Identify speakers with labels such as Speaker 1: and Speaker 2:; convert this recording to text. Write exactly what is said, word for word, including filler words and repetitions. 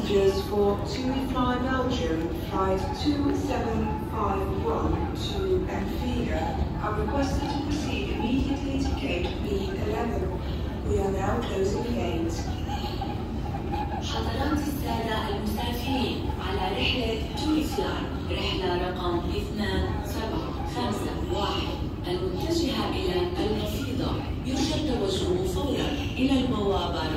Speaker 1: passengers for TUI Belgium flight two seven five one to Benfica are requested to proceed immediately to gate B eleven. We are now closing the gate.
Speaker 2: حضرات السادة المسافرين على رحلة توي فلاي رحلة رقم اثنين سبعة خمسة واحد المتجهة إلى القصيدة يرجى التوجه فورا إلى البوابة